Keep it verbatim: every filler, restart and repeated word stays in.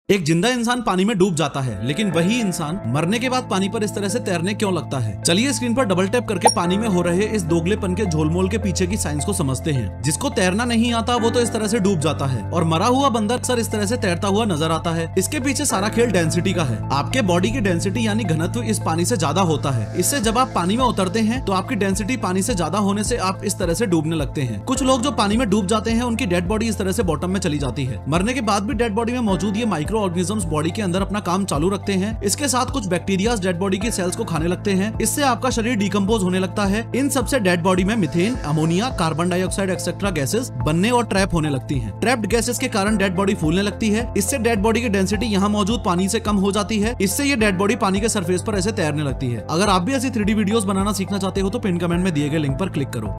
एक जिंदा इंसान पानी में डूब जाता है, लेकिन वही इंसान मरने के बाद पानी पर इस तरह से तैरने क्यों लगता है? चलिए स्क्रीन पर डबल टैप करके पानी में हो रहे इस दोगलेपन के झोलमोल के पीछे की साइंस को समझते हैं। जिसको तैरना नहीं आता वो तो इस तरह से डूब जाता है और मरा हुआ बंदर अक्सर इस तरह से तैरता हुआ नजर आता है। इसके पीछे सारा खेल डेंसिटी का है। आपके बॉडी की डेंसिटी यानी घनत्व इस पानी से ज्यादा होता है। इससे जब आप पानी में उतरते हैं तो आपकी डेंसिटी पानी से ज्यादा होने से आप इस तरह से डूबने लगते हैं। कुछ लोग जो पानी में डूब जाते हैं उनकी डेड बॉडी इस तरह से बॉटम में चली जाती है। मरने के बाद भी डेड बॉडी में मौजूद ये माइक्रो ऑर्गेनिजम्स बॉडी के अंदर अपना काम चालू रखते हैं। इसके साथ कुछ बैक्टीरिया डेड बॉडी की सेल्स को खाने लगते हैं। इससे आपका शरीर डिकम्पोज होने लगता है। इन सबसे डेड बॉडी में methane, ammonia, carbon dioxide etcetera gases बनने और ट्रैप होने लगती हैं। ट्रैप्ड गैसेस के कारण डेड बॉडी फूलने लगती है। इससे डेड बॉडी की डेंसिटी यहाँ मौजूद पानी से कम हो जाती है। इससे ये डेड बॉडी पानी के सरफेस पर ऐसे तैरने लगती है। अगर आप भी ऐसी थ्री डी वीडियोस बनाना सीखना चाहते हो तो पिन कमेंट में दिए गए लिंक पर क्लिक करो।